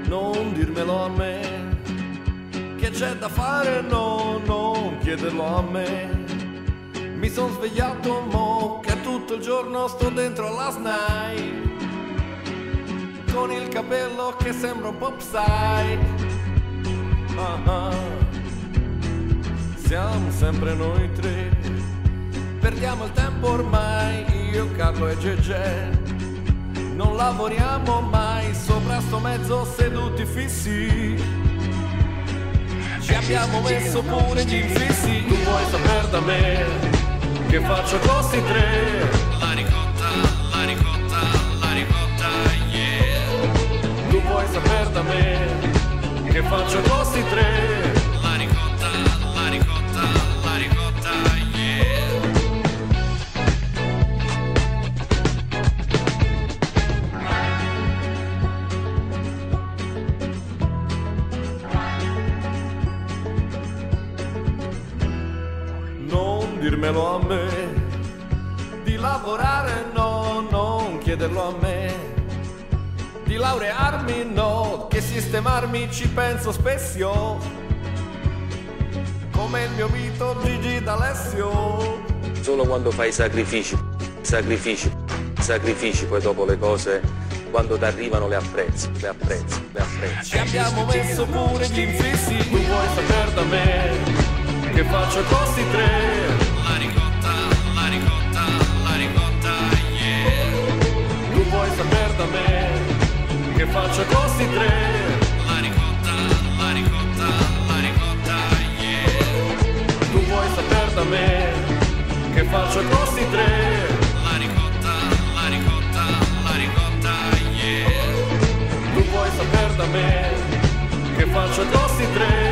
Non dirmelo a me, che c'è da fare, no, non chiederlo a me. Mi son svegliato mo, che tutto il giorno sto dentro alla SNAI, con il capello che sembra un po' psy. Siamo sempre noi tre, perdiamo il tempo ormai, io, Carlo e Gegè. Non lavoriamo mai, sopra sto mezzo seduti fissi. Ci abbiamo messo pure gli infissi. Tu vuoi saper da me che faccio costi tre? La ricotta, la ricotta, la ricotta, yeah. Tu vuoi saper da me che faccio costi tre? La ricotta, la ricotta, la ricotta, yeah. Non dirmelo a me, di lavorare no, non chiederlo a me, di laurearmi no, che sistemarmi ci penso spesso, come il mio Vito Gigi D'Alessio. Solo quando fai sacrifici, sacrifici, sacrifici, poi dopo le cose, quando ti arrivano le apprezzi, le apprezzi, le apprezzi. Ci abbiamo messo pure gli infissi. Tu vuoi saper da me che faccio costi tre? La ricotta, la ricotta, la ricotta, yeah. Tu vuoi saper da me che faccio costi tre? La ricotta, la ricotta, la ricotta, yeah. Tu vuoi saper da me che faccio costi tre? La ricotta, la ricotta, la ricotta, yeah. Tu vuoi saper da me che faccio costi tre?